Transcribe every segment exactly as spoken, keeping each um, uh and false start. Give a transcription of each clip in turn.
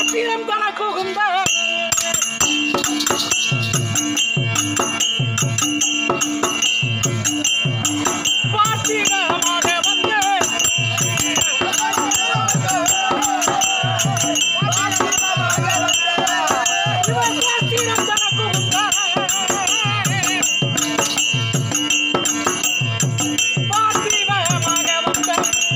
பாத்திரம் தனக்குகுந்த பாத்திரமாக வந்த பாத்திரம் தனக்குகுந்த பாத்திரமாக வந்த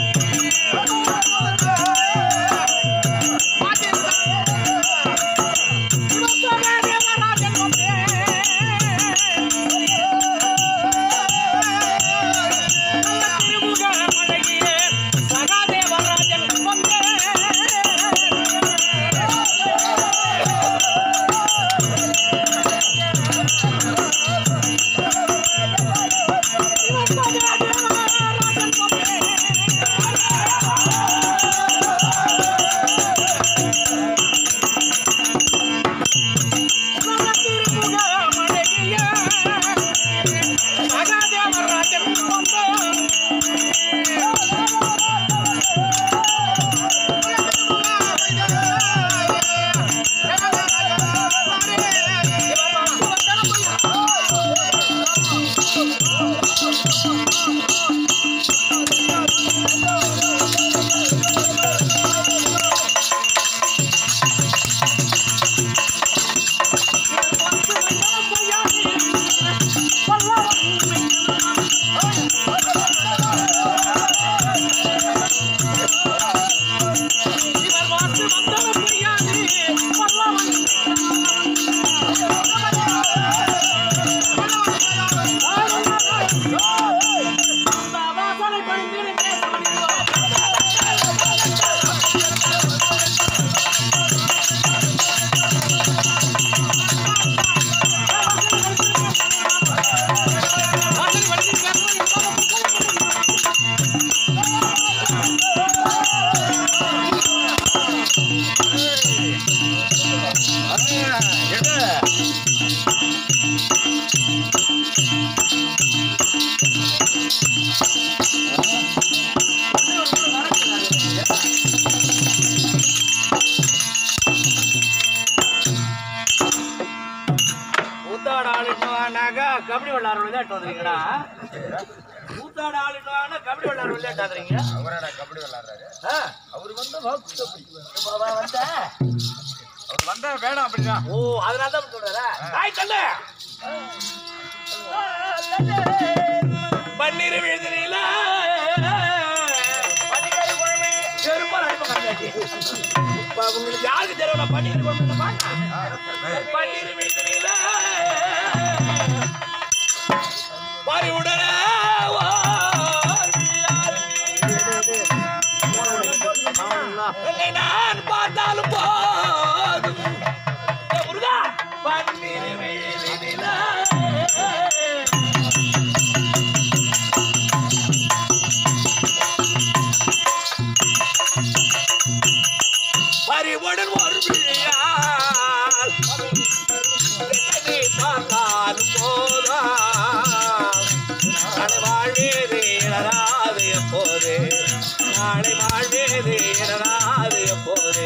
கபடி விளையாட விளையாட்டு வந்துறீங்கடா கூத்தாட ஆளுனா கபடி விளையாட விளையாட்டு வந்துறீங்க அவரடா கபடி விளையாடுறாரு அவர் வந்து வாக்கு கபடி வந்த அவர் வந்தா வேணாம் அப்படினா ஓ அதனால தான் சொல்றடா ஹாய் கண்ணே பன்னீர் விழுதுறீல பன்னிக்காய் குழம்பு செருப்பா அடிப்ப கண்டாடி பா உங்களுக்கு யாருக்கு தெரியல பன்னீர் குழம்பு பாருங்க பன்னீர் விழுதுறீல பாரி உடனே நான் பார்த்தாலும் போதும் முருகா பன்னீர் விழில பறிவுடன் ஒரு விழியால் பார்த்தாலும் போதா நாளை வாழ்வேது இழராது எப்போது நாளை வாழ்வேது இழராது எப்போது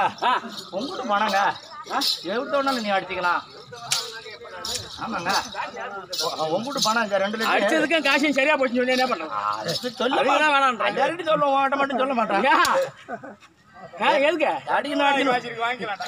உங்ககிட்ட பணங்க எழுத்தோடனால நீ அடிச்சுக்கலாம். ஆமாங்க உங்ககிட்ட பணம் ரெண்டு லட்சம் அடிச்சதுக்கு காசு சரியா போச்சு சொல்லி என்ன பண்றேன் சொல்ல வேணாம் சொல்லுவோம் வாட்ட மட்டும் சொல்ல மாட்டேன். எதுக்கு அடிக்கணும் அடிக்கணும் வச்சிருக்கு வாங்கிக்கலாம்.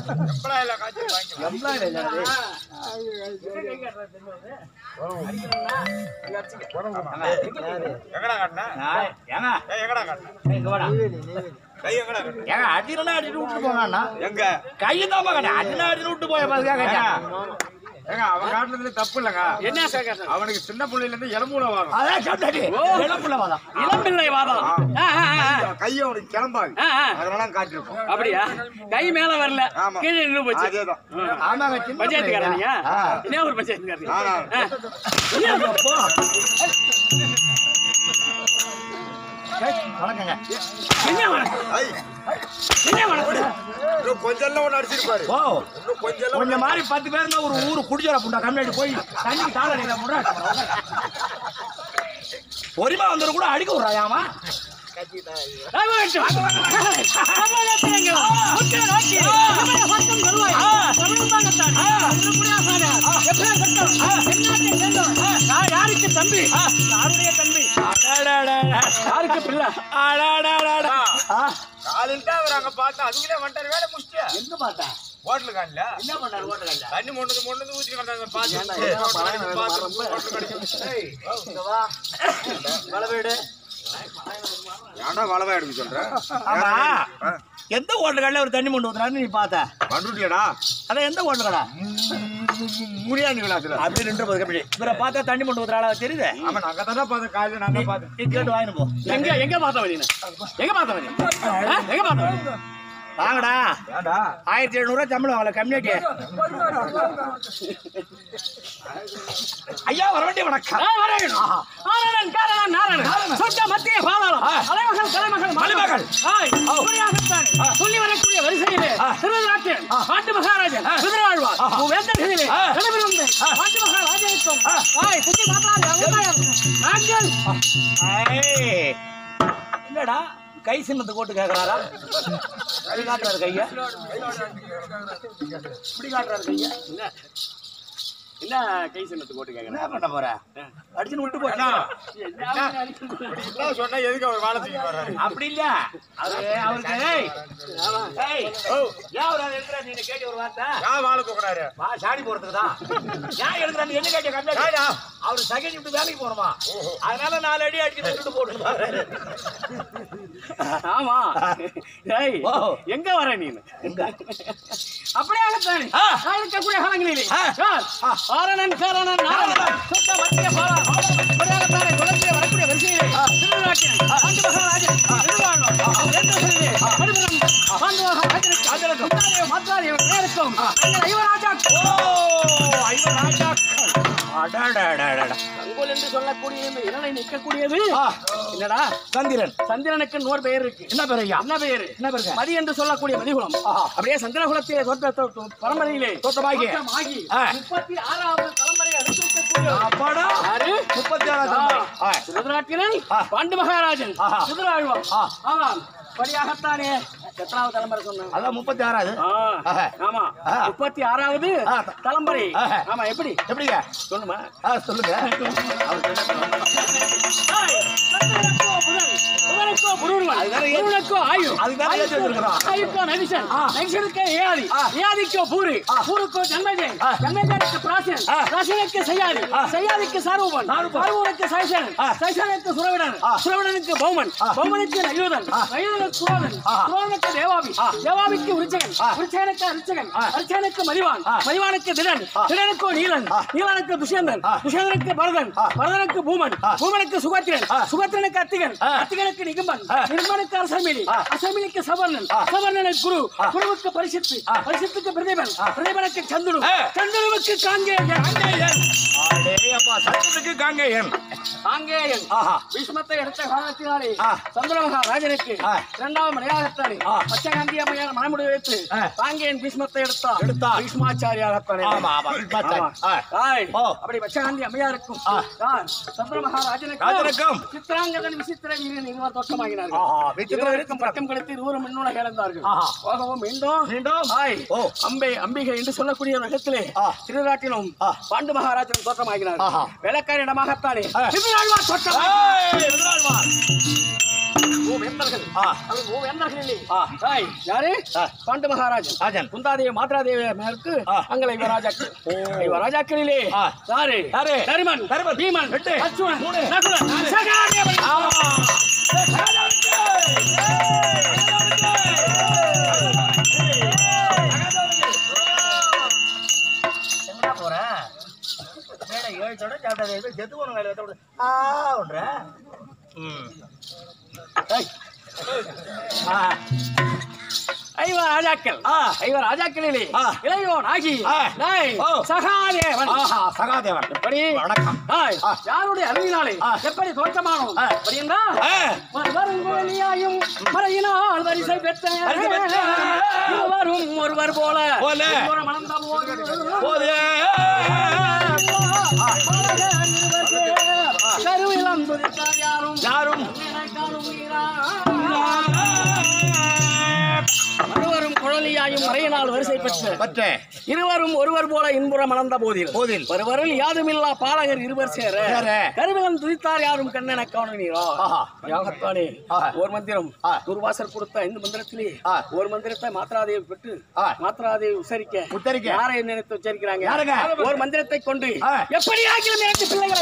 அடினா அடிட்டு விட்டு போனா எங்க கையை தான் அடினா அடினு விட்டு போய ஏங்க அவன் காட்டுறதுல தப்பு இல்லங்க. என்ன அவனுக்கு சின்ன பிள்ளைல இருந்து இளம்புல வாதம். அதான் கேட்டாடி இளம்புல வாதம் இளம்பிள்ளை வாதம். கை அவனுக்கு கிளம்பாது அதனால காட்டிருப்போம். அப்படியா கை மேல வரல கீழே நின்று போச்சு. அதேதான். ஆமாங்க பஞ்சாயத்துக்காரங்க என்ன ஒரு பஞ்சாயத்துக்காரங்க. வணக்கங்க என்ன வணக்கம் என்ன வணக்கம் கொஞ்சம் ஒண்ணு அடிச்சிருப்பாரு. ஓ கொஞ்சம் கொஞ்சம் மாதிரி பத்து பேர் ஒரு ஊரு குடிச்சோட புண்டா கம்மியாடி போய் தண்ணி தாள நீங்க முடா ஒருமா வந்தது கூட அடிக்க விடுறாயாமா யாருக்கு தம்பி யாருடைய தம்பி யாருக்கு பிள்ளை காலில் அவர் அங்க பார்த்தா அதுக்குள்ளே வந்துட்டாரு வேலை முடிச்சு எங்க பார்த்தா ஹோட்டலு காணல என்ன பண்ணாரு ஹோட்டல் காணல தண்ணி மொண்டது மொண்டது ஊத்தி வந்தாங்க வளவேடு ஏன்டா வளவா எடுக்க சொல்ற? ஆமா எந்த ஹோட்டல் கடையில ஒரு தண்ணி மொண்டு ஊத்துறான்னு நீ பார்த்த வந்துட்டியடா? அதான் எந்த ஹோட்டல் கடை முடியாது கிளாஸ்ல அப்படி நின்று போது அப்படி இவரை பார்த்தா தண்ணி மொண்டு ஊத்துறாளா தெரியுது? ஆமா நாங்க தானே பார்த்தோம் காலையில நாங்க பார்த்தோம். நீ கேட்டு வாங்கிட்டு போ. எங்க எங்க பார்த்த வழி எங்க பார்த்த வழி எங்க பார்த்த வழி வாங்கடா ஆயிரத்தி எழுநூறு ரூபா சம்பளம் வாங்கல கம்யூனிட்டி. ஐயா வர வேண்டிய வணக்கம். மத்திய பாதாளம் அலைமகள் கலைமகள் மலைமகள் சொல்லி வரக்கூடிய வரிசையிலே திருநாட்டில் பாட்டு மகாராஜன் குதிராழ்வார் வேந்தர்களிலே நடைபெறும் பாட்டு மகாராஜனுக்கும் புத்தி நாங்கள் இல்லடா கை சின்னத்தை போட்டு கேட்கிறாரா? கை காட்டுறாரு கைய இப்படி காட்டுறாரு கைய என்ன கை சின்னத்தை போட்டு கேட்க என்ன பண்ண போற? அடிச்சுன்னு விட்டு போனா சொன்னா எதுக்கு அவர் வாழை தூக்கி போறாரு? அப்படி இல்ல அவரு அவருக்கு ஏன் அவர் எடுக்கிறா நீங்க கேட்டு ஒரு வார்த்தை ஏன் வாழை தூக்குறாரு? வா சாடி போறதுக்கு தான் ஏன் எடுக்கிறான்னு என்ன கேட்ட கம்மியா அவரு செகண்ட் விட்டு வேலைக்கு போறோமா அதனால நாலு அடி அடிச்சு விட்டு போட்டு. ஆமா எங்க வர நீ அப்படியாகத்தானே இருக்கக்கூடிய காலங்களிலே ஆரணன் காரணன் வரக்கூடிய வரிசையிலே திருநாட்டின் பாண்டு மகாராஜன் தங்கோல் என்று சொல்லக்கூடிய இரலை நிற்கக்கூடியது என்னடா சந்திரன். சந்திரனுக்கு இன்னொரு பெயர் இருக்கு. என்ன பேர் ஐயா? என்ன பேர்? என்ன பேர்? மதி என்று சொல்லக்கூடிய மதிகுலம். அப்படியே சந்திரகுலத்திலே பரம்பரையிலே தோற்றமாகி முப்பத்தி ஆறாவது தலைமுறை அனுப்பிக்கக்கூடிய அப்பாடா முப்பத்தி ஆறாவது திருநாட்டினை பாண்டு மகாராஜன் குதிராழ்வார். ஆமாம் படியாகத்தானே எத்தனாவது தலைமுறை சொன்னாங்க? அதான் முப்பத்தி ஆறாவது. ஆமா முப்பத்தி ஆறாவது தலைமுறை. ஆமா எப்படி எப்படிங்க சொல்லுமா? சொல்லுங்க. தேவாபி தேவாபிக்கு உரிச்சகன் உரிச்சகனுக்கு அரிச்சகன் அரிச்சகனுக்கு மதிவான் மதிவானுக்கு திடன் திடனுக்கு நீலன் நீலனுக்கு துஷ்யந்தன் துஷ்யந்தனுக்கு பரதன் பரதனுக்கு பூமன் பூமனுக்கு சுகத்திரன் சுகத்திரனுக்கு அத்திகன் அத்திகனுக்கு நிகம்பன் நிகம்பனுக்கு அரசமிலி அரசமிலிக்கு சவர்ணன் சவர்ணனுக்கு குரு குருவுக்கு பரிசித்து பரிசித்துக்கு பிரதீபன் பிரதீபனுக்கு சந்துரு சந்துருவுக்கு காங்கேயன் சந்துருக்கு காங்கேயன் காங்கேயன் பீஷ்மத்தை எடுத்த காலத்தினாலே சந்திர மகாராஜனுக்கு இரண்டாவது மனையாகத்தானே பச்சகாந்தி அம்மையார் மனமுடிவு வைத்து தாங்கேன் பீஷ்மத்தை எடுத்தார் எடுத்தார் பீஷ்மாச்சாரியாகத்தானே. ஆமா ஆமா பீஷ்மாச்சாரி. அப்படி பச்சகாந்தி அம்மையாருக்கும் சந்திர மகாராஜனுக்கும் சித்திராங்கதன் விசித்திர வீரன் இருவர் தோற்றமாகினார்கள். பட்டம் கழித்து இருவரும் மின்னுலக இழந்தார்கள். போகவும் மீண்டும் மீண்டும் அம்பை அம்பிகை என்று சொல்லக்கூடிய நகத்திலே திருநாட்டிலும் பாண்டு மகாராஜன் தோற்றமாகினார். வேலைக்கார இடமாகத்தானே பாண்டு மகாராஜன் குந்தாதேவி மாத்ராதேவியருக்கு அங்கே யுவராஜாக்கள். யுவராஜாக்களிலே யாரு தருமன் பீமன் அர்ஜுனன் நகுலன் சகாதேவன். ஐவர் ராஜாக்கள் ஐவர் ராஜாக்களிலே இளையோன் ஆகி சகாதேவன். சகாதேவன் எப்படி வணக்கம் யாருடைய அருளினாலே எப்படி தோற்றமானோம் வரும் வரிசை பெற்ற இருவரும் ஒருவர் போல மணந்த போது கருவிலம் யாரும் யாரும் இருவரும் குழலியாயும் மறையினால் வரிசை பெற்ற இருவரும் ஒருவர் போல இன்புறம் மணந்த போதில் போதில் ஒருவரில் யாதுமில்லா பாலகர் இருவர் சேர கருவிலம் துதித்தார் யாரும் கண்ணென காணீரோ. யாகத்தானே ஒரு மந்திரம் துர்வாசர் கொடுத்த இந்த மந்திரத்திலே ஒரு மந்திரத்தை மாத்ராதேவி பெற்று மாத்ராதேவி உச்சரிக்க உச்சரிக்க யாரை நினைத்து உச்சரிக்கிறாங்க. ஒரு மந்திரத்தை கொண்டு எப்படி ஆகிலும் நேற்று பிள்ளைகளை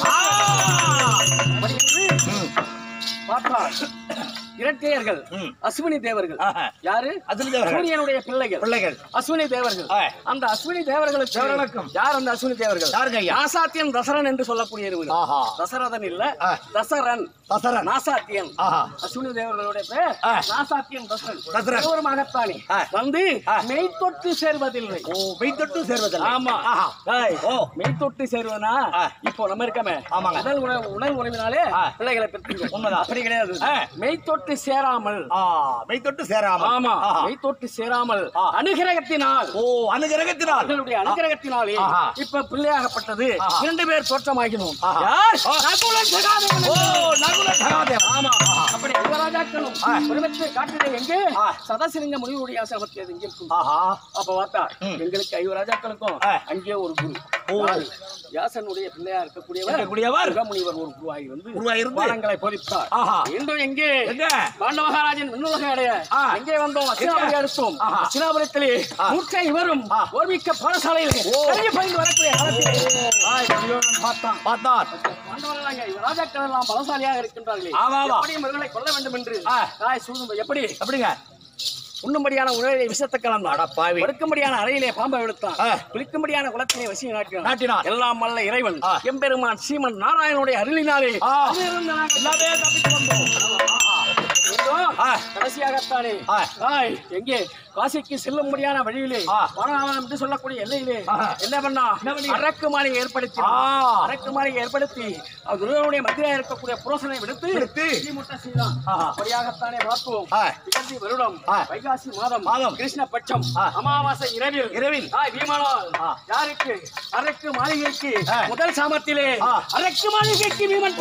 இரட்டையர்கள் அஸ்வினி தேவர்கள். யாரு சூரியனுடைய பிள்ளைகள் பிள்ளைகள் அஸ்வினி தேவர்கள். அந்த அஸ்வினி தேவர்களுக்கு யார் அந்த அஸ்வினி தேவர்கள்? நாசாத்தியன் தசரன் என்று சொல்லக்கூடிய தசரதன் இல்ல தசரன் தசரன் நாசாத்தியன். அஸ்வினி தேவர்களுடைய பேர் நாசாத்தியன் தசரன். தசரன் மகத்தானே வந்து மெய்த்தொட்டு சேர்வதில்லை. மெய்த்தொட்டு சேர்வதில்லை. ஆமா மெய்த்தொட்டு சேர்வதுனா இப்போ நம்ம இருக்கமே உடல் உணவு உணவு உறவினாலே பிள்ளைகளை பெற்று உண்மைதான். அப்படி கிடையாது. மெய்த்தொட்டு சேராமல் மெய்த்தொட்டு சேராமல் ஆமா மெய்த்தொட்டு சேராமல் அனுகிரகத்தினால் ஓ அனுகிரகத்தினால் அவர்களுடைய அனுகிரகத்தினாலே இப்ப பிள்ளையாகப்பட்டது இரண்டு பேர் தோற்றமாகினோம். யார்? நகுலன் சகாதேவன். ஓ நகுலன் சகாதேவன். ஆமா அப்படி யுவராஜாக்களும் ஒருவற்றை காட்டிலே எங்கே சதாசிலிங்க முனிவருடைய ஆசிரமத்தில் எங்கே இருக்கும். அப்ப பார்த்தா எங்களுக்கு யுவராஜாக்களுக்கும் அங்கே ஒரு குரு வியாசனுடைய பிள்ளையா இருக்கக்கூடியவர் முனிவர் ஒரு குருவாகி வந்து குருவாயிருந்து பாடங்களை போதித்தார். இன்றும் எங்கே பாண்ட மகாராஜன் விண்ணுலக அடைய எங்கே வந்தோம் அசினாபுரி அடுத்தோம். அசினாபுரத்திலே மூர்ச்சை இவரும் ஓர்மிக்க பாடசாலையிலே பயின்று வரக்கூடிய காலத்திலே பார்த்தான் பார்த்தார் ராஜாக்கள் எல்லாம் பலசாலியாக இருக்கின்றார்களே இவர்களை கொல்ல வேண்டும் என்று எப்படி எப்படிங்க உண்ணும்படியான உணவை விஷத்தை கலந்தான். எடுக்கும்படியான அறையிலே பாம்பை எடுத்தான். குளிக்கும்படியான குளத்திலே வசி நாட்டினான். எல்லாம் வல்ல இறைவன் எம்பெருமான் சீமன் நாராயணனுடைய அருளினாலே எல்லாமே தப்பித்து வந்தோம். கடைசியாகத்தானே எங்கே காசிக்கு செல்லும்படியான வழியிலே வனநாதன் என்று சொல்லக்கூடிய எல்லையிலே என்ன பண்ணா அரக்கு மாளிகை ஏற்படுத்தி அரக்கு மாளிகை ஏற்படுத்தி துருவனுடைய மத்தியில இருக்கக்கூடிய புரோசனை விடுத்து செய்தான்தானே பார்ப்போம். வருடம் வைகாசி மாதம் மாதம் கிருஷ்ண பட்சம் அமாவாசை இரவில் இரவில் வீமனால் யாருக்கு அரக்கு மாளிகைக்கு முதல் சாமத்திலே அரக்கு மாளிகைக்கு வீமன்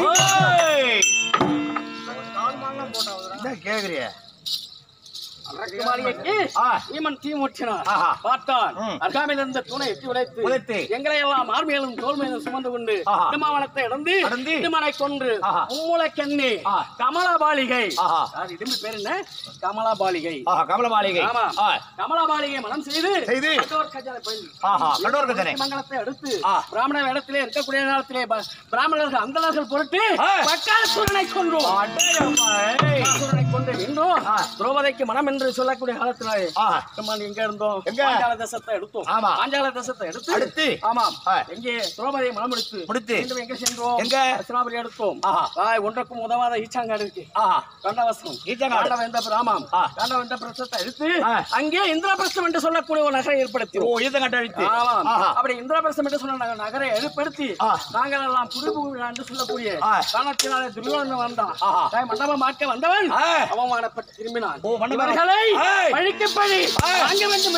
கேக்குறிய அருகாமையில் இருந்த தூணை எட்டி உடைத்து எங்களை எல்லாம் ஆர்மையிலும் தோல்மையிலும் சுமந்து கொண்டு திருமாவளத்தை இடந்து திருமணை கொன்று மூலக்கண்ணி கமலபாலிகை இடும்பு பேர் என்ன கமலபாலிகை கமலபாலிகை ஆமா கமலபாலிகை மனம் செய்து மங்களத்தை அடுத்து பிராமண இடத்திலே இருக்கக்கூடிய நேரத்திலே பிராமணர்கள் அந்தணர்கள் பொருட்டு பக்காசுரனை கொன்றோம் கொண்டு நின்றோம். திரௌபதிக்கு மனம் என்று சொல்லக்கூடிய காலத்தினாலே எங்க இருந்தோம் பாஞ்சால தேசத்தை எடுத்தோம். பாஞ்சால தேசத்தை எடுத்து எடுத்து ஆமாம் எங்கே திரௌபதியை மனம் முடித்து முடித்து எங்க சென்றோம் எங்க அஸ்தினாபுரி எடுத்தோம். ஒன்றுக்கும் உதவாத ஈச்சாங்காடு இருக்கு கண்டவசம் ஈச்சாங்காடு ஆமாம் காண்டவந்தபுரத்தை எடுத்து அங்கே இந்திரபிரஸ்தம் என்று சொல்லக்கூடிய ஒரு நகரை ஏற்படுத்தி அப்படி இந்திரபிரஸ்தம் என்று சொன்ன நகரை ஏற்படுத்தி நாங்கள் எல்லாம் குடிபுகு என்று சொல்லக்கூடிய காரணத்தினாலே துரியோதனன் வந்தான் மண்டபம் மாற்ற வந்தவன் அவமானப்பட்டு திரும்பினான். பழியை பழிக்கு பழி வாங்க வேண்டும்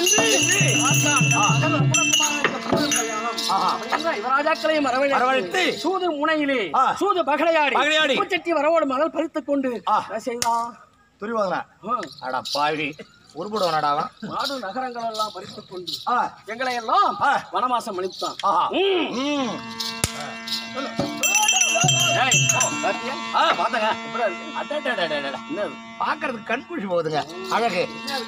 என்று யுவராஜாக்களையும் வரவழைத்து சூது முனையிலே சூது பகடையாடி பூச்சட்டி வரவோடு மணல் பறித்துக் கொண்டு செய்தான் துரிவாதனா பாவி உருப்படுவானாடாவன் நாடு நகரங்கள் எல்லாம் பறித்துக் கொண்டு எங்களை எல்லாம் வனவாசம் அளித்தான். பாக்குறதுக்கு கண் குஷி போகுதுங்க அழகு.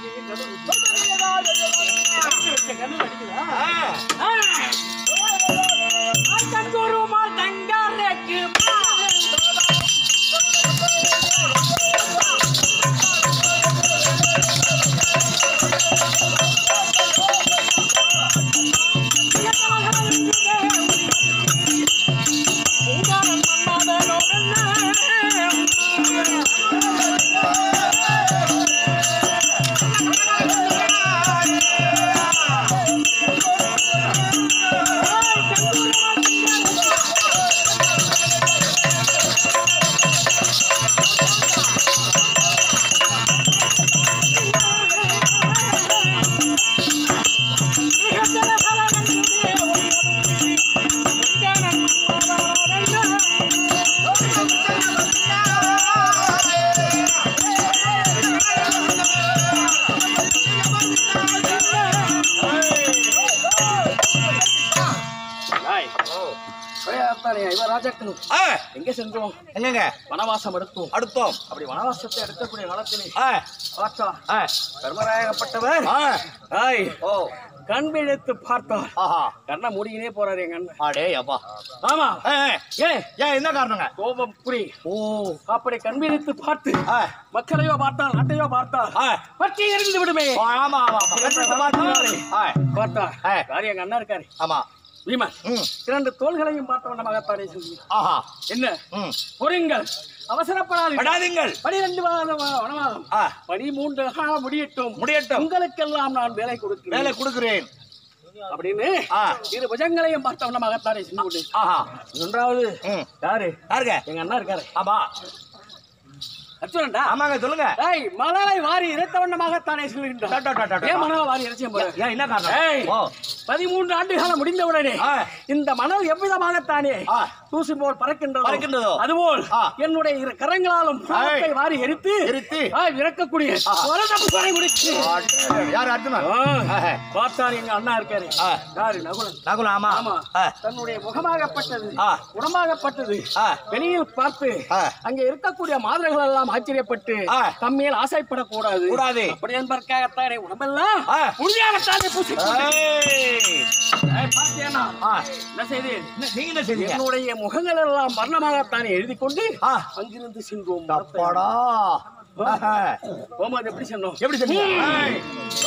எங்க சென்றோம்? எங்க வனவாசம் எடுத்தோம் அடுத்தோம். அப்படி வனவாசத்தை எடுக்கக்கூடிய காலத்திலே கர்மராயப்பட்டவர் கண் விழித்து பார்த்தார். கண்ணை மூடிக்கினே போறாரு எங்க அண்ணன். அடே அப்பா. ஆமா. ஏன் ஏன் என்ன காரணங்க? கோபம் புரி. ஓ அப்படி கண் விழித்து பார்த்து மக்களையோ பார்த்தால் நாட்டையோ பார்த்தால் பற்றி எரிந்து விடுமே. ஆமா ஆமா பார்த்தா காரி எங்க அண்ணா இருக்காரு. ஆமா பீமன் இரண்டு தோள்களையும் பார்த்தவண்ணமாகத்தானே சொல்லி என்ன பொறுங்கள் அவசரப்படாதீர்கள். பனிரெண்டு வனவாதம் பதிமூன்று காலம் முடியட்டும் முடியட்டும் உங்களுக்கெல்லாம் நான் வேலை கொடுக்கிறேன் வேலை கொடுக்கிறேன் அப்படின்னு இரு புஜங்களையும் பார்த்தவண்ணமாகத்தானே சொல்லி ஒன்றாவது யாரு யாருங்க எங்க அண்ணா இருக்காரு. ஆமா அர்ஜுனன்டா. ஆமாங்க சொல்லுங்க. ஏய் மணலை வாரி இறைத்தவண்ணமாகத்தானே சொல்லுகின்றார். ஏன் மணலை வாரி இறைச்சியம் போற? ஏன் என்ன காரணம்? பதிமூன்று ஆண்டு காலம் முடிந்தவுடனே இந்த மணல் எவ்விதமாகத்தானே தூசி போல் பறக்கின்றதோ பறக்கின்றதோ அதுபோல் என்னுடைய இரு கரங்களாலும் வாரி எரித்து எரித்து இறக்கக்கூடிய யார் அர்ஜுனன்? பார்த்தார் எங்க அண்ணா இருக்காரு. யாரு? நகுலன். நகுலன். ஆமா ஆமா. தன்னுடைய முகமாகப்பட்டது உடம்பாகப்பட்டது வெளியில் பார்த்து அங்கே இருக்கக்கூடிய மாதிரிகள் எல்லாம் ஆச்சரியப்பட்டு தம்மையில் ஆசைப்படக்கூடாது கூடாது அப்படி என்பதற்காகத்தானே உடம்பெல்லாம் முடியாகத்தானே பூசி என்னுடைய முகங்கள் எல்லாம் வர்ணமாகத்தானே எழுதி கொண்டு அங்கிருந்து சென்றோம். எப்படி சொன்னோம்? எப்படி சொன்னீங்க?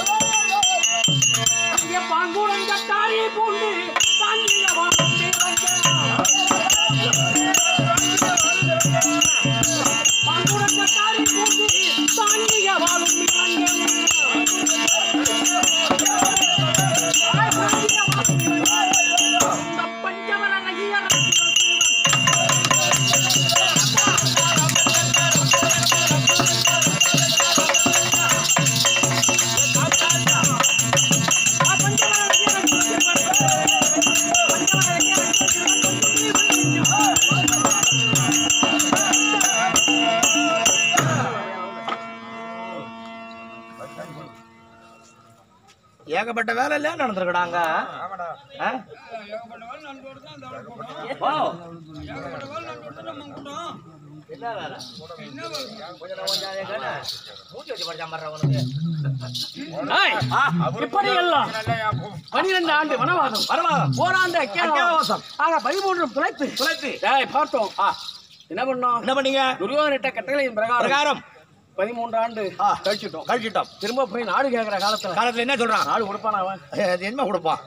ஏகப்பட்ட வேலை இல்ல நடந்துருக்கடாங்க. பனிரெண்டு ஆண்டு வனவாசம் ஓராண்டு ஆக பதிமூன்று துளைத்து துளைத்து பார்த்தோம். என்ன பண்ணோம்? என்ன பண்ணீங்க? துரியோதனிட்ட கட்டளையின் பிரகாரம் பதிமூன்று ஆண்டு கழிச்சிட்டோம் கழிச்சிட்டோம் திரும்ப போய் நாடு கேட்கிற காலத்துல காலத்துல என்ன சொல்றான்? நாடு கொடுப்பான். அவன் என்ன கொடுப்பான்?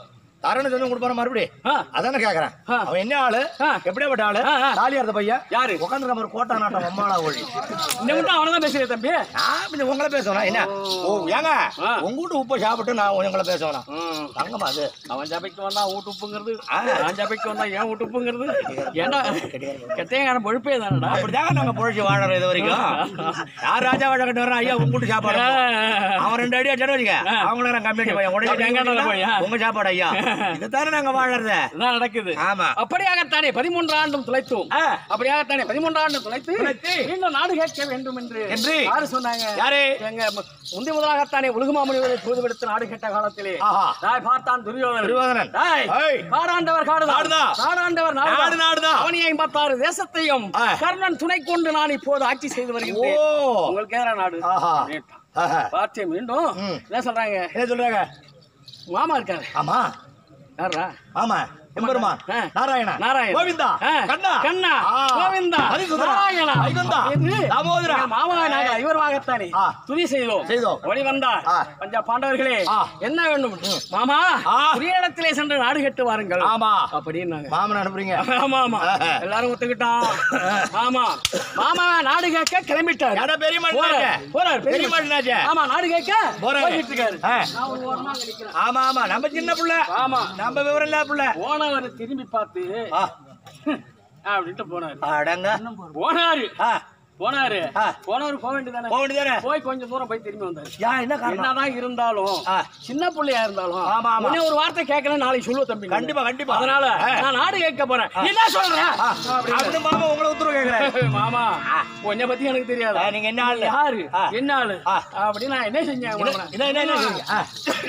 தரேன்னு சொல்லி கொடுப்பாரு மறுபடி அதானே கேக்குறேன். அவன் என்ன ஆளு, எப்படியாப்பட்ட ஆளு? தாலியா இருந்த பையன் யாரு? உட்காந்துருக்க மாதிரி கோட்டா நாட்டம் அம்மாளா ஒழி. இன்னும் அவனதான் பேசுறேன் தம்பி. நான் உங்களை பேசுவேன் என்ன? ஓ ஏங்க உங்க வீட்டு உப்பு சாப்பிட்டு நான் உங்களை பேசுவேன் தங்கம்மா. அது அவன் சபைக்கு வந்தா வீட்டு உப்புங்கிறது, நான் சபைக்கு வந்தா ஏன் வீட்டு உப்புங்கிறது ஏன்னா கெட்டையான பொழுப்பே தானடா. அப்படிதாங்க நாங்க பொழைச்சி வாழறோம் இது வரைக்கும். யார் ராஜா வாழ கட்டு வர்றோம் ஐயா உங்க வீட்டு சாப்பாடு. அவன் ரெண்டு அடியா சடவரிங்க அவங்கள நான் கம்மியாட்டி பையன் உடனே உங்க சாப்பாடு ஐயா. இதுதானே நாங்க வாழறது நடக்குது. ஆமா அப்படியாகத்தானே பதிமூன்று ஆண்டும் துளைத்தோம். அப்படியாகத்தானே பதிமூன்று ஆண்டும் துளைத்து மீண்டும் நாடு கேட்க வேண்டும் என்று என்று யாரு சொன்னாங்க? யாரு? எங்க முந்தி முதலாகத்தானே உலகமாமுனிவரை தூதுவிடுத்து நாடு கேட்ட காலத்திலே தாய் பார்த்தான் துரியோதனன். துரியோதனன் காடாண்டவர் காடுதான், காடாண்டவர் நாடு நாடுதான். அவனி ஐம்பத்தாறு தேசத்தையும் கர்ணன் துணை கொண்டு நான் இப்போது ஆட்சி செய்து வருகிறேன். உங்களுக்கு ஏற நாடு பார்த்தே மீண்டும் என்ன சொல்றாங்க? என்ன சொல்றாங்க? மாமா இருக்காரு. ஆமா யாரா? ஆமா எம்பெருமான் நாராயண நாராயண கோவிந்தா கண்ணா கண்ணா கோவிந்தா நாராயண வைகுந்தா தாமோதரா மாமா நாங்கள் ஐவருமாகத்தானே துதி செய்தோம் செய்தோம் ஓடி வந்தார். பஞ்ச பாண்டவர்களே என்ன வேண்டும் மாமா? புரியடத்திலே சென்று நாடு கட்டு வாருங்கள். ஆமா அப்படின்னாங்க. மாமன் அனுப்புறீங்க? ஆமா ஆமா எல்லாரும் ஒத்துக்கிட்டான். ஆமா மாமா நாடு கேட்க கிளம்பிட்டார். பெரிய போறார் பெரிய மாட்டேனாச்சே. ஆமா நாடு கேட்க போயிட்டு இருக்காரு. ஆமா ஆமா நம்ம சின்ன புள்ள. ஆமா நம்ம விவரம் இல்ல புள்ள. போனவர் திரும்பி பார்த்து அப்படின்ட்டு போனாரு. அடங்க போனாரு போனாரு போனவர் போக வேண்டியதானே போக வேண்டியதானே போய் கொஞ்சம் தூரம் போய் திரும்பி வந்தாரு. என்ன என்னதான் இருந்தாலும் சின்ன பிள்ளையா இருந்தாலும் ஆமா ஒரு வார்த்தை கேட்கல நாளைக்கு சொல்லுவ தம்பி. கண்டிப்பா கண்டிப்பா. அதனால நான் நாடு கேட்க போறேன். என்ன சொல்றேன் அப்படின்னு மாமா உங்களை உத்தரவு கேட்கிறேன். மாமா உன்னை பத்தி எனக்கு தெரியாது. நீங்க என்ன ஆளு யாரு என்ன ஆளு அப்படின்னு நான் என்ன செஞ்சேன்? என்ன என்ன செஞ்சேன்?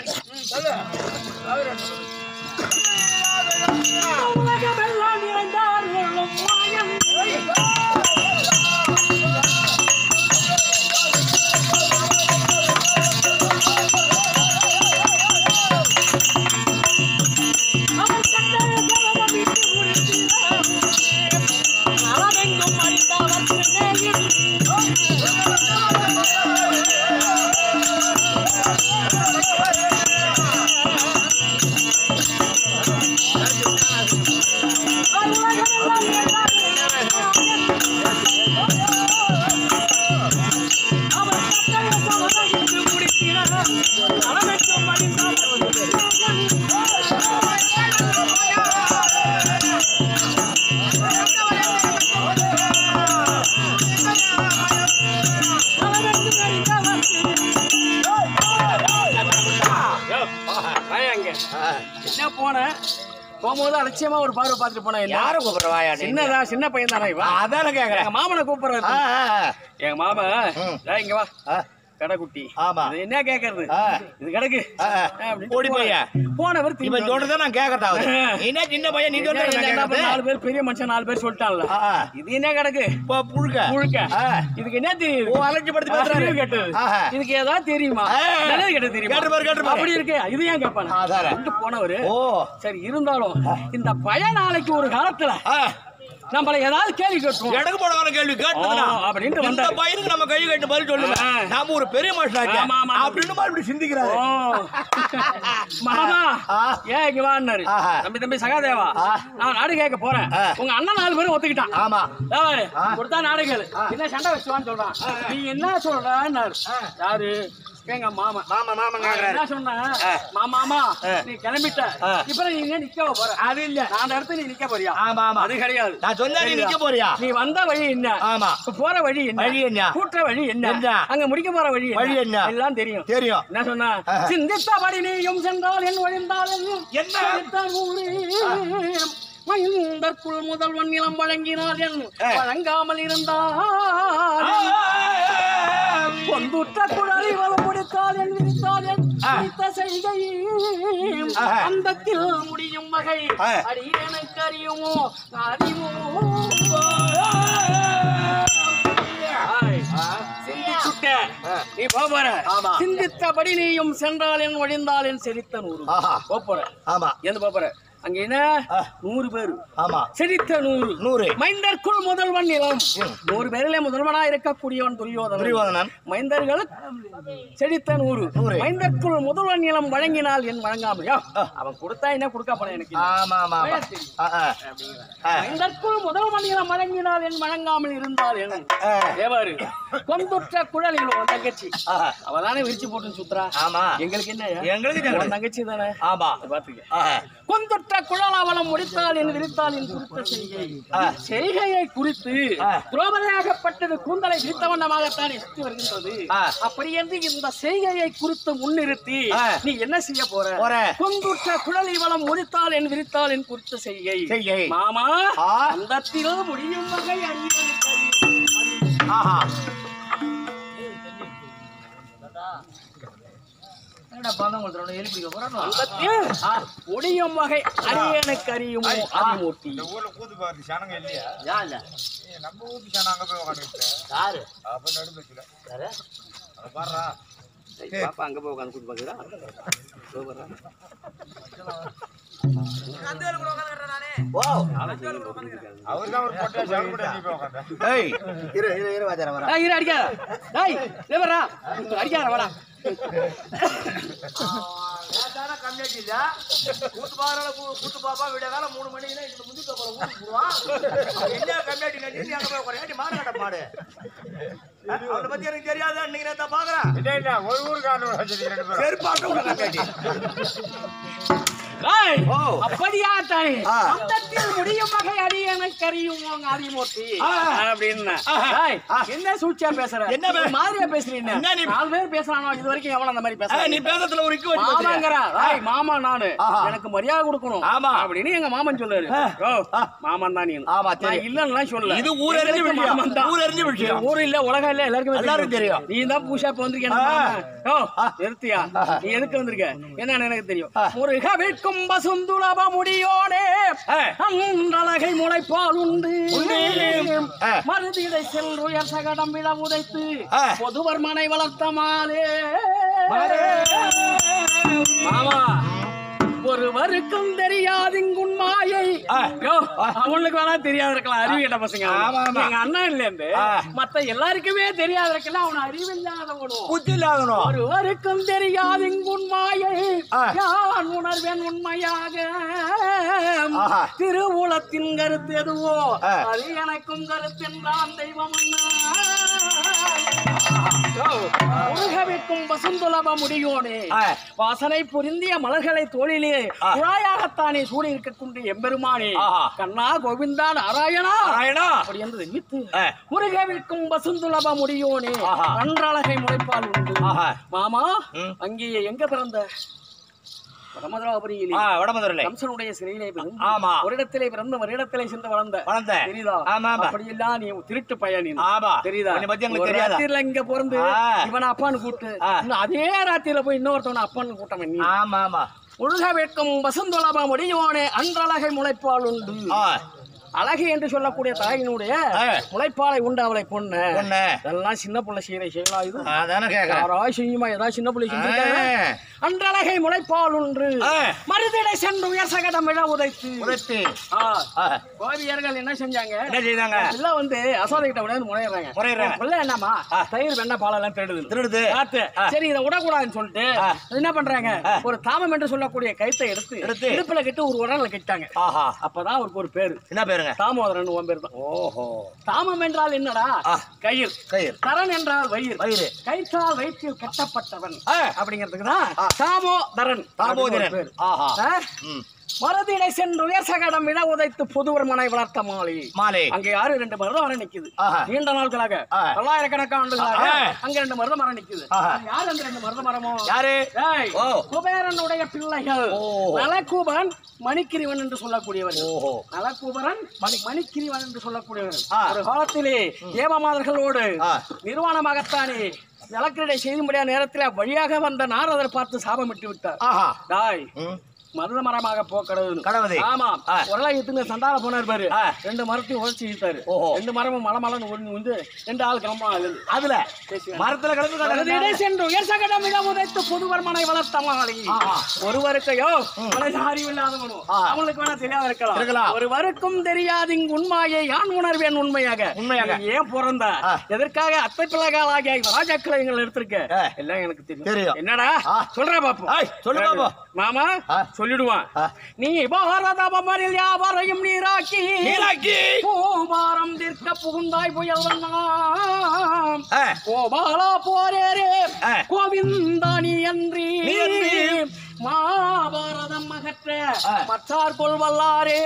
உலகமெல்லாம் நிறைந்தார் உள்ளம் மாயம் நலமெங்கும் அறிந்தவர் என்ன போன போகும்போது அலட்சியமா ஒரு பார்வை பார்த்துட்டு போனேன். யாரும் கூப்பிடுறா? சின்னதா சின்ன பையன் தானே அதான கேக்குறேன். எங்க மாமனை கூப்பிடுறாரு. எங்க மாமா இங்க வா கடைக்குட்டி. ஆமா என்ன கேக்குறது இது கிடக்கு ஓடி போய் போனவர் இவன் சொல்றத நான் கேக்கறதா? என்ன சின்ன பையன் நீ சொல்ற நாலு பேர் பெரிய மனுஷன் நாலு பேர் சொல்லிட்டான்ல. இது என்ன கிடக்கு புழுக்க புழுக்க இதுக்கு என்ன தெரியும்? ஓ அலட்சியப்படுத்தி பேசுறாரு கேட்டது. இதுக்கு ஏதாவது தெரியுமா? நல்லது கேட்டது தெரியுமா? கேட்டு பாரு கேட்டு பாரு. அப்படி இருக்கு இது ஏன் கேட்பானே அதான் போனவர். ஓ சரி இருந்தாலும் இந்த பையன் நாளைக்கு ஒரு காலத்துல நம்மள ஏதாவது கேள்வி கேட்போம். எடக்கு போடவன கேள்வி கேட்டதுனா அப்படினு வந்த பையனுக்கு நம்ம கை கட்டி பதில் சொல்லுங்க. நாம ஒரு பெரிய மனுஷனாச்சே அப்படினு மறுபடியும் சிந்திக்கிறாரு. மாமா ஏன் இங்க வான்னாரு. தம்பி தம்பி சகாதேவா நான் நாடு கேட்க போறேன். உங்க அண்ணன் நாலு பேரும் ஒத்துக்கிட்டான். ஆமா யாரு கொடுத்தா நாடு கேளு. என்ன சண்டை வச்சுவான்னு சொல்றான். நீ என்ன சொல்றன்னாரு. யாரு? எங்க மாமா மாமா மாமா என்ன சொன்ன? மாமா நீ கிளம்பிட்ட இப்ப நீ இங்க நிக்க போற. அது இல்ல நான் அந்த இடத்துல நீ நிக்க போறியா? ஆமா ஆமா அது கிடையாது. நான் சொன்னா நீ நிக்க போறியா? நீ வந்த வழி என்ன? ஆமா போற வழி என்ன? வழி என்ன? கூட்டுற வழி என்ன? அங்க முடிக்க போற வழி வழி என்ன? எல்லாம் தெரியும் தெரியும். என்ன சொன்னா? சிந்தித்தபடி நீயும் சென்றால் என் ஒழிந்தால் என்ன மைந்தற்குள் முதல்வன் நிலம் வழங்கினார் என் வழங்காமல் இருந்தால் பொந்துற்ற குழலி வளம் முடித்தால் என் விரித்தால் என் செய்கையும் அந்தத்தில் முடியும் வகை அடி எனக்கு அறியுமோ அறிவோ நீ போற. சிந்தித்தபடி நீயும் சென்றால் என் ஒழிந்தால் என் செழித்த நூறு போற. ஆமா எந்த போற அங்க என்ன நூறு பேரு. ஆமா, செழித்த நூறு நூறு மைந்தர்க்குள் முதல்வன் நிலம். நூறு பேரிலே முதல்வனா இருக்கக்கூடியவன் துரியோதனன். துரியோதனன் மைந்தர்கள் செழித்த நூறு. மைந்தர்க்குள் முதல்வன் நிலம் வழங்கினால் என் வழங்காமையா? அவன் கொடுத்தா என்ன கொடுக்காப்பட எனக்கு. ஆமா ஆமா மைந்தர்க்குள் முதல்வன் நிலம் வழங்கினால் என் வழங்காமல் இருந்தால் என்ன தேவாரு கொந்துற்ற குழலில் ஒரு தங்கச்சி அவதானே விரிச்சு போட்டு சுத்துறா. ஆமா, எங்களுக்கு என்ன, எங்களுக்கு தங்கச்சி தானே. ஆமா, பாத்துக்க கொந்துற்ற குழலாவலம் முடித்தால் என் விரித்தால் என் குறித்த செய்கை செய்கையை குறித்து துரோபதையாகப்பட்டது கூந்தலை விரித்த வண்ணமாகத்தான் சுற்றி வருகின்றது. அப்படி என்று இந்த செய்கையை குறித்து முன்னிறுத்தி நீ என்ன செய்ய போற? கொந்துற்ற குழலி வளம் முடித்தால் என் விரித்தால் என் குறித்த செய்கை செய்கை மாமா அந்தத்தில் முடியும் வகை ஒடியும் வகை அரியனுக்கு அறியுமோ ஆதிமூர்த்தி. ஊர்ல கூத்து பாரு சனங்க இல்லையா? நம்ம ஊத்து சனம் அங்க போய் உட்காந்துட்டு யாரு அப்ப நடுமேச்சுல அத பாருடா பாப்பா அங்க போய் உட்காந்து கூத்து பாக்குறா. அந்த கூட உட்கார்ந்திருக்கேன் நானே. ஓ அவர்தான் ஒரு பொட்டை சவுண்ட் கூட நீ போய் உட்கார்ந்த. ஏய் இரு இரு இரு வாஜார வரா. டேய் இரு அடிக்காத. டேய் லேவரா அடிக்காத வாடா. நேதான கம்மியாச்சு இல்ல கூத்து பாறால கூத்து பாப்பா விட கால மூணு மணிக்கு இந்த முந்தி தோப்பல ஊருக்கு போவான். என்ன கம்மியாட்டி கட்டி அங்க போய் உட்கார்ந்து மாடு கட்ட மாடு. அவளை பத்தி எனக்கு தெரியாத இன்னைக்கு நேத்தா பாக்குறேன். இல்ல இல்ல ஒரு ஊருக்காரங்க வச்சிருக்கீங்க ரெண்டு பேரும். செருப்பாட்ட உள்ள கம்மியாட்டி. டேய் அப்படியாட்டானே அந்தத்தில் முடியும் வகை அரியனுக்கு அறியுமோ ஆதிமூர்த்தி அப்படின்னா. டேய் என்ன சூழ்ச்சியா பேசுற? என்ன மாதிரியா பேசுறீங்க? நாலு பேர் பேசுறானோ இது வரைக்கும் எவன அந்த மாதிரி பேசுற? நீ பேசத்துல ஒரு இக்கு வச்சு மாமாங்கறா. டேய் மாமா நானு எனக்கு மரியாதை கொடுக்கணும் அப்படின்னு எங்க மாமன் சொல்றாரு. ஓ மாமன் தான் நீ. ஆமா நான் இல்லன்னா சொல்லல. இது ஊர் அறிஞ்ச விஷயம். ஊர் அறிஞ்ச விஷயம். ஊர் இல்ல உலகம் இல்ல எல்லாருக்கும் எல்லாருக்கும் தெரியும். நீ தான் பூஷா வந்திருக்க. ஓ நிறுத்தியா நீ எதுக்கு வந்திருக்க என்னன்னு எனக்கு தெரியும். முருக வேட்கும் பசுந்துலப முடியோனே அழகை முளைப்பால் உண்டு மருதிடை செல்லுயர் சகடம் விழ உதைத்து பொதுவர் மனை வளர்த்த மாலே மாமா ஒருவருக்கும் தெரியாது இங்குன் மாயை. அவனுக்கு வேணா தெரியாது இருக்கலாம் அறிவிட்ட பசங்க. எங்க அண்ணன் இல்ல மத்த எல்லாருக்குமே தெரியாது இருக்கலாம். அவன் அறிவில்லாதவனும் புத்தி இல்லாதவனும் ஒருவருக்கும் தெரியாது இங்குன் மாயை யான் உணர்வேன் உண்மையாக திருவுலத்தின் கருத்து எதுவோ அது எனக்கும் கருத்தென்றான் தெய்வம் உலகவிற்கும் வசந்துலப முடியோனே வாசனை புரிந்திய மலர்களை தோளிலே குழாயாகத்தானே சூடி இருக்கக்கூடிய எம்பெருமானே கண்ணா கோவிந்தா நாராயணா நாராயணா அப்படி என்று தெரிவித்து முருகவிற்கும் வசந்துலப முடியோனே நன்றழகை முளைப்பால் உண்டு. மாமா அங்கே எங்க பிறந்த? வடமதுராபுரியிலே வடமதுரையிலே கம்சனுடைய சிறையிலே பிறந்து ஆமா ஒரு இடத்திலே பிறந்து ஒரு இடத்திலே சென்று வளர்ந்த வளர்ந்த தெரியுதா? ஆமா அப்படி எல்லாம் நீ திருட்டு பையன். ஆமா தெரியுதா? உன்னை பத்தி எனக்கு தெரியாதா? ராத்திரில இங்க பிறந்து இவனை அப்பான்னு கூப்பிட்டு இன்னும் அதே ராத்திரில போய் இன்னொருத்தவனை அப்பான்னு கூட்டவன் நீ. ஆமா ஆமா உலக வேட்கும் வசந்தோலபா முடியோனே அன்றழகை முளைப்பால் உண்டு. அழகு என்று சொல்லக்கூடிய தாயினுடைய முளைப்பாலை உண்டு அவளை பொண்ணு. இதெல்லாம் சின்ன பிள்ளை செய்யற செய்யலாம். இது யாராவது செய்யுமா? ஏதாவது சின்ன பிள்ளை செஞ்சுட்டாங்க. அன்றழகை முளைப்பால் உண்டு மருதிடை சென்று உயர் சகடம் விழ உதைத்து உதைத்து கோபியர்கள் என்ன செஞ்சாங்க? என்ன செய்தாங்க? இல்ல வந்து அசோதை கிட்ட உடனே முறையிறாங்க. முறையிறாங்க பிள்ளை என்னமா தயிர் வெண்ணெய் பாலெல்லாம் திருடுது திருடுது சரி இதை விடக்கூடாதுன்னு சொல்லிட்டு என்ன பண்றாங்க? ஒரு தாமம் என்று சொல்லக்கூடிய கைத்தை எடுத்து எடுத்து இடுப்புல கட்டு ஒரு உடல்ல கட்டாங்க. அப்பதான் அவருக்கு ஒரு பேரு. என்ன பேரு? தாமோதரன். உன் பேர் தான். ஓஹோ. தாமம் என்றால் என்னடா? கயிறு. கயிறு. தரன் என்றால் வயிறு. வயிறு. கைத்தால் வயிற்றில் கட்டப்பட்டவன் அப்படிங்கிறதுக்கு தான் தாமோதரன். தாமோதரன். ஆஹா. மருதிடை சென்று உயர் சகடம் விழ உதைத்து புதுவர் மனை வளர்த்த மாலை மாலை அங்கே யாரு ரெண்டு மருதம் மரம் நிக்குது. நீண்ட நாட்களாக பல்லாயிரக்கணக்கான ஆண்டுகளாக அங்க ரெண்டு மருதம் மரம் நிக்குது. யாரு அந்த ரெண்டு மருத மரமோ? யாரு? குபேரனுடைய பிள்ளைகள் நலக்கூபன் மணிக்கிரிவன் என்று சொல்லக்கூடியவர். நலக்கூபரன் மணிக்கிரிவன் என்று சொல்லக்கூடியவர். ஒரு காலத்திலே ஏவமாதர்களோடு நிர்வாணமாகத்தானே விளக்கிடை செய்யும்படியா நேரத்தில் வழியாக வந்த நாரதர் பார்த்து சாபமிட்டு விட்டார். டாய் மருத மரமாக போ கடவுது கடவுது ஆமா உரலாயத்துக்கு சண்டால போனார் பாரு ரெண்டு மரத்தையும் உழைச்சி இழுத்தாரு ரெண்டு மரமும் மலை மலைன்னு ஒண்ணு வந்து ரெண்டு ஆள் கம்பா அதுல மரத்துல கிடந்து சென்று உயர்சகடம் மிக உதைத்து புதுவர்மனை வளர்த்த மாலை ஒருவருக்கையோ அறிவு இல்லாதவனோ அவங்களுக்கு வேணா தெரியாத இருக்கலாம் ஒருவருக்கும் தெரியாது இங்கு உண்மையை யான் உணர்வேன் உண்மையாக உண்மையாக ஏன் பிறந்த எதற்காக அத்தை பிள்ளைகளாகிய ராஜாக்களை எங்களை எடுத்திருக்க எல்லாம் எனக்கு தெரியும் என்னடா சொல்ற பாப்போம் சொல்லு பாப்போம் மாமா சொல்லிடுவான் நீ பாரதமரில் யாவரையும் நீராக்கி நீராக்கி பூமாரம் தீர்க்க புகுந்தாய் புயல் வண்ணாம் கோபாலா போரேரே கோவிந்தானி அன்றி மாபாரதம் அகற்ற மற்றார் கொள்வல்லாரே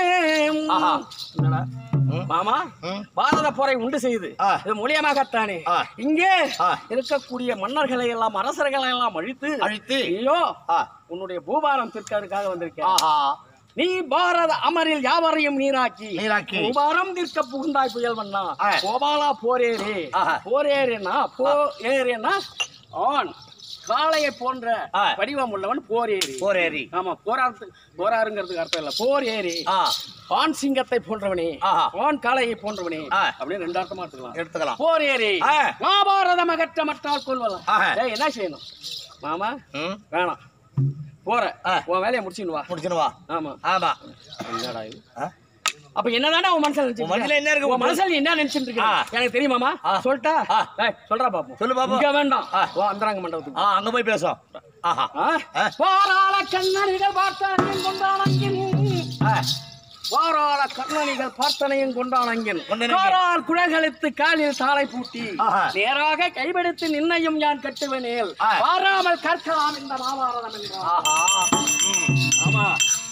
மாமா பாரத போரை உண்டு செய்து இது மூலியமாகத்தானே இங்கே இருக்கக்கூடிய மன்னர்களை எல்லாம் அரசர்களை எல்லாம் அழித்து அழித்து ஐயோ உன்னுடைய பூபாரம் தீர்க்கிறதுக்காக வந்திருக்கேன் நீ பாரத அமரில் யாவரையும் நீராக்கி நீராக்கி பூபாரம் தீர்க்க புகுந்தாய் புயல் வண்ணா கோபாலா போரேரே போரேரேனா போ ஏரேனா ஆன் காளையை போன்ற வடிவம் உள்ளவன் போர் ஏறி போர் ஏறி ஆமா போராடு போராருங்கிறதுக்கு அர்த்தம் இல்ல போர் ஏறி ஆண் சிங்கத்தை போன்றவனே ஆண் காளையை போன்றவனே அப்படின்னு ரெண்டு அர்த்தமா எடுத்துக்கலாம் எடுத்துக்கலாம் போர் ஏறி மகாபாரதம் அகற்ற மற்றால் கொள்வலாம் என்ன செய்யணும் மாமா வேணாம் போற உன் வேலையை முடிச்சுன்னு வா முடிச்சுன்னு வா ஆமா ஆமா என்னடா இது அப்ப என்னதானே உன் மனசுல மனசுல என்ன இருக்கு உன் மனசுல என்ன நினைச்சிட்டு இருக்க எனக்கு தெரியுமாமா சொல்லிட்டா சொல்றா பாப்போம் சொல்லு பாப்போம் இங்க வேண்டாம் வா அந்தரங்க மண்டபத்துக்கு அங்க போய் பேசுவோம் ஆஹா பாராள கண்ணனிகள் பார்த்தனையும் கொண்டானங்கின் வாராள கண்ணனிகள் பார்த்தனையும் கொண்டானங்கின் காரால் குழல்களுக்கு காலில் தாளை பூட்டி நேராக கைபெடுத்து நின்னையும் யான் கட்டுவனேல் வாராமல் கற்கலாம் இந்த மாபாரதம் என்றார் ஆமா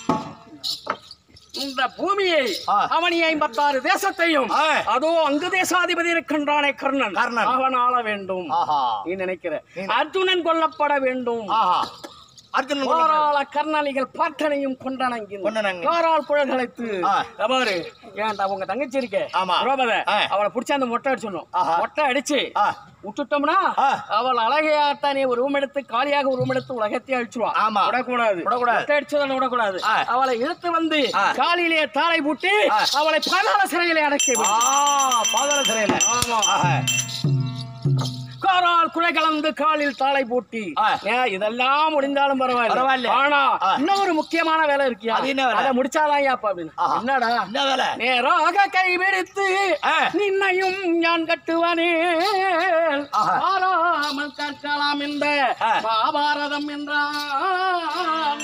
இந்த பூமியை அவனி ஐம்பத்தாறு தேசத்தையும் அதோ அங்கு தேசாதிபதி இருக்கின்றானே கர்ணன் அவன் ஆள வேண்டும் நீ நினைக்கிற அர்ஜுனன் கொல்லப்பட வேண்டும் கர்ணனிகள் பாட்டனையும் கொண்டனங்கின் காரால் குழல்களைத்து பாரு ஏன்டா உங்க தங்கச்சி இருக்கே அவளை பிடிச்ச அந்த மொட்டை அடிச்சிடணும் மொட்டை அடிச்சு விட்டுட்டோம்னா அவள் அழகையாத்தானே ஒரு ரூம் எடுத்து காலியாக ஒரு ரூம் எடுத்து உலகத்தை அழிச்சுவா விடக்கூடாது மொட்டை அடிச்சதை விடக்கூடாது அவளை இழுத்து வந்து காலிலே தாளை பூட்டி அவளை பாதாள சிறையிலே அடைக்க பாதாள சிறையில ஆமா காரால் குறை கலந்து காலில் தாளை பூட்டி இதெல்லாம் முடிந்தாலும் பரவாயில்ல ஆனா இன்னொரு முக்கியமான வேலை இருக்கியா அதை முடிச்சாதான் அப்படின்னு என்னடா என்ன வேலை நேராக கைவிடுத்து நின்னையும் ஞான் கட்டுவனே ஆறாமல் கற்கலாம் என்ற மகாபாரதம் என்றான்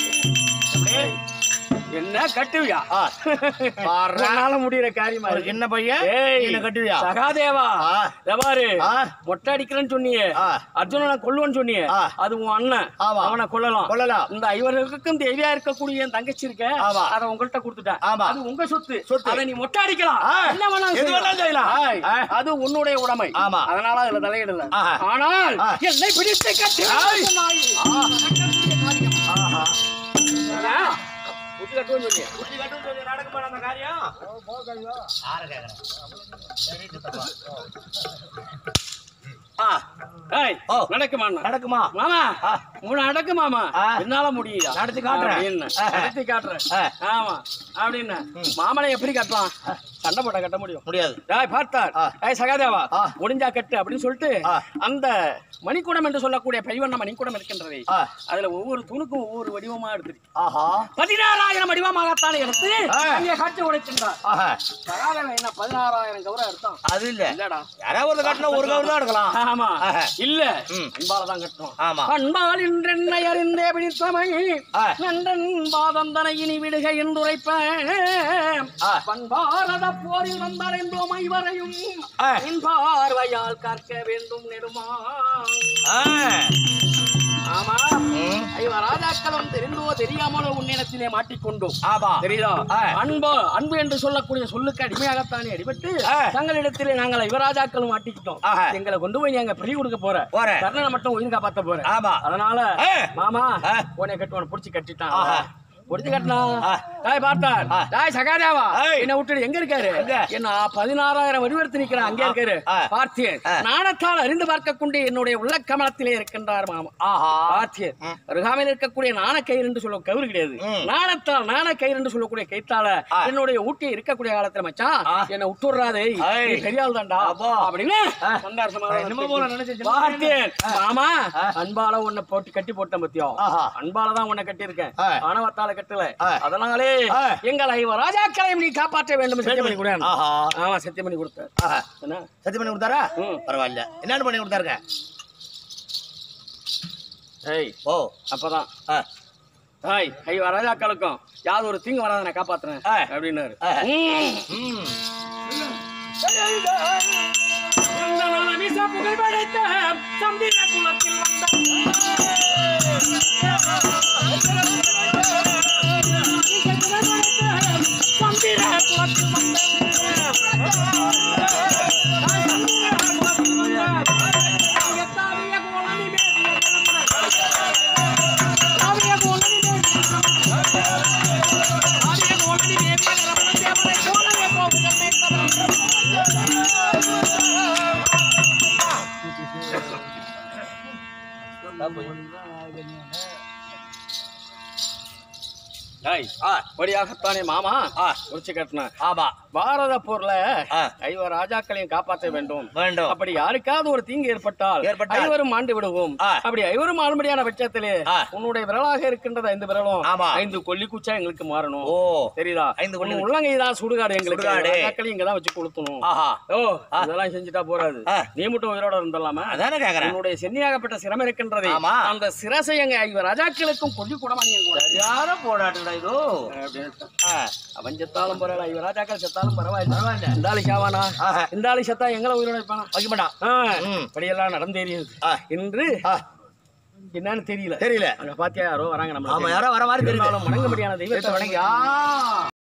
என்ன கட்டுவியா முடியற காரியமா என்ன பையன் என்ன கட்டுவியா சகாதேவா எவாரு மொட்டை அடிக்கிறேன்னு சொன்னியே அர்ஜுனனை கொல்லுவன்னு சொன்னியே அது உன் அண்ணன் அவனை கொல்லலாம் கொல்லலாம் இந்த ஐவர்களுக்கும் தேவையா இருக்கக்கூடிய என் தங்கச்சி இருக்க அதை உங்கள்கிட்ட கொடுத்துட்டேன் அது உங்க சொத்து சொத்து அதை நீ மொட்டை அடிக்கலாம் என்ன வேணாலும் செய்யலாம் அது உன்னுடைய உடைமை அதனால அதுல தலையிடல ஆனால் என்னை பிடித்து கட்டு குட்டி கட்டுன்னு சொன்னீங்க குட்டி கட்டுன்னு சொல்லி நடக்குமா அந்த காரியம் யாரை கேக்குறேன் நடக்குமா நடக்குமா மாமா நடக்கு மாமா என்னால முடியுதா நடத்தி காட்டுறேன் நடத்தி காட்டுறேன் ஆமா அப்படின்னு மாமனை எப்படி கட்டலாம் சண்டை போட்டா கட்ட முடியும் முடியாது பார்த்தார் சகாதேவா முடிஞ்சா கட்டு அப்படின்னு சொல்லிட்டு அந்த மணிக்கூடம் என்று சொல்லக்கூடிய பெரியவண்ண மணிக்கூடம் இருக்கின்றது அதுல ஒவ்வொரு துணுக்கும் ஒவ்வொரு வடிவமா எடுத்து பதினாறாயிரம் வடிவமாகத்தான் எடுத்து அங்கே காட்சி உடைக்கின்றார் சகாதேவா என்ன பதினாறாயிரம் கௌரவம் எடுத்தான் அது இல்ல இல்லடா யாராவது கட்டினா ஒரு கௌரவம் தான் எடுக்கலாம் ஆமா இல்ல அன்பாலதான் கட்டணும் ஆமா அன்பால் இன்றென்னை அறிந்தே பிடித்தமை நன்றன் பாதந்தனை இனி விடுக என்றுரைப்பேன் பண்பாரத போரில் வந்தடைந்தோம் ஐவரையும் என் பார்வையால் கற்க வேண்டும் நெடுமா ஆமா ஐவர் ராஜாக்களும் தெரிந்தோ தெரியாமலோ உன்னிடத்திலே மாட்டிக்கொண்டோம் தெரியுதா அன்பு அன்பு என்று சொல்லக்கூடிய சொல்லுக்கு அடிமையாகத்தானே அடிபட்டு தங்களிடத்திலே நாங்கள் யுவராஜாக்களும் மாட்டிக்கிட்டோம் எங்களை கொண்டு போய் நீங்க பறி கொடுக்க போற கர்ணனை மட்டும் உயிர் காப்பாத்த போற அதனால மாமா உன்னை கட்டுவனை புடிச்சு கட்டிட்டான் பொடிச்சு கட்டினா தாய் பார்த்தார் தாய் சகாதேவா என்ன விட்டுட்டு எங்க இருக்காரு என்ன பதினாறாயிரம் வடிவெடுத்து நிக்கிறான் அங்கே இருக்காரு பார்த்தேன் நாணத்தால் அறிந்து பார்க்கக்கூடிய என்னுடைய உள்ள கமலத்திலே இருக்கின்றார் மாமா பார்த்தேன் அருகாமையில் இருக்கக்கூடிய நாணக்கயிறு என்று சொல்ல கவுரு கிடையாது நாணத்தால் நாணக்கயிறு என்று சொல்லக்கூடிய கைத்தால என்னுடைய ஊட்டி இருக்கக்கூடிய காலத்துல மச்சான் என்ன விட்டுறாதே பெரியாள் தான்டா அப்படின்னு பார்த்தேன் மாமா அன்பால உன்னை போட்டு கட்டி போட்டேன் பத்தியம் அன்பாலதான் உன்னை கட்டி இருக்கேன் ஆணவத்தால கட்டல அதனாலே எங்கள் ஐவர் ராஜாக்களையும் நீ காப்பாற்ற வேண்டும் சத்தியம் பண்ணி கொடுத்தேன் ஆமா சத்தியம் பண்ணி கொடுத்தார் சத்தியம் பண்ணி கொடுத்தாரா பரவாயில்ல என்னன்னு பண்ணி கொடுத்தாருங்க ஏய் ஓ அப்பதான் தாய் ஐவர் ராஜாக்களுக்கும் யாவது ஒரு தீங்கு வராத நான் காப்பாத்துறேன் அப்படின்னாரு புகழ் படைத்த சந்திர குலத்தில் படியாகத்தானே மாமா குறிச்சு கட்டின ஆமா பாரத போர்ல ஐவர் ராஜாக்களையும் காப்பாற்ற வேண்டும் வேண்டும் அப்படி யாருக்காவது ஒரு தீங்கு ஏற்பட்டால் ஐவரும் ஆண்டு விடுவோம் அப்படி ஐவரும் ஆளும்படியான பட்சத்திலே உன்னுடைய விரலாக இருக்கின்றது ஐந்து விரலும் ஐந்து கொல்லி குச்சா எங்களுக்கு மாறணும் ஓ தெரியுதா ஐந்து கொல்லி உள்ளங்கை தான் சுடுகாடு எங்களுக்கு ராஜாக்களையும் இங்கதான் வச்சு கொளுத்தணும் ஓ அதெல்லாம் செஞ்சுட்டா போறாது நீ மட்டும் உயிரோட இருந்தலாமா அதானே கேக்குறேன் உன்னுடைய சென்னியாகப்பட்ட சிரமம் இருக்கின்றது அந்த சிரசை எங்க ஐவர் ராஜாக்களுக்கும் கொல்லி கூடமா நீங்க யாரும் போராட்டுடா இதோ அவன் செத்தாலும் பரவாயில்ல ஐவர் ராஜாக்கள் செத்தாலும் பரவாயில்ல இந்த ஆளு சாவானா இந்த ஆளு செத்தா எங்களை உயிரோட வைப்பானா வைக்க மாட்டான் படியெல்லாம் நடந்தேறியது என்று என்னன்னு தெரியல தெரியல அங்க பாத்தியா யாரோ வராங்க நம்ம யாரோ வர மாதிரி தெரியும் மடங்கும்படியான தெய்வத்தை வணங்கி